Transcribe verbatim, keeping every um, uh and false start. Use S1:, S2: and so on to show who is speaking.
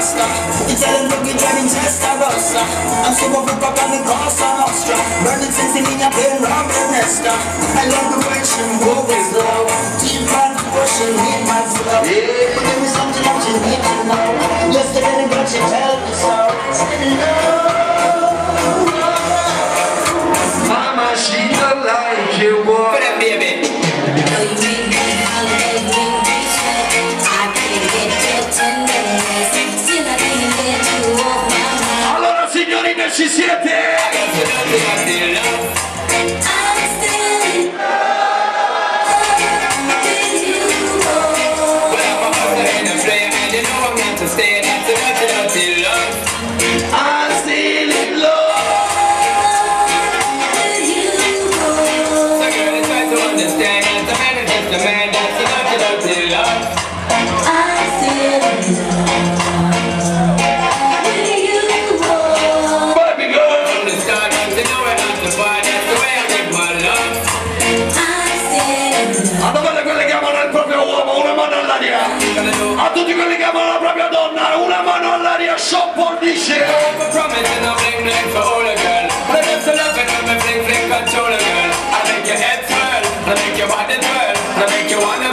S1: Rasta. Italian boogie driving Testarossa. I'm super fuck up on the Cosa Nostra. Burning since the linea been robbed and Nesta. I love the Russian, always low. Deep on pushing, hit my flow. But give me something that you need to know. Yesterday got you tell me so.
S2: Mama, she don't like you, boy.
S1: Put that baby.
S2: Allora signorine ci siete? A tutti quelli che amano la propria donna, una mano all'aria, shopper dice I make your head swirl, I make your body twirl, I make you wanna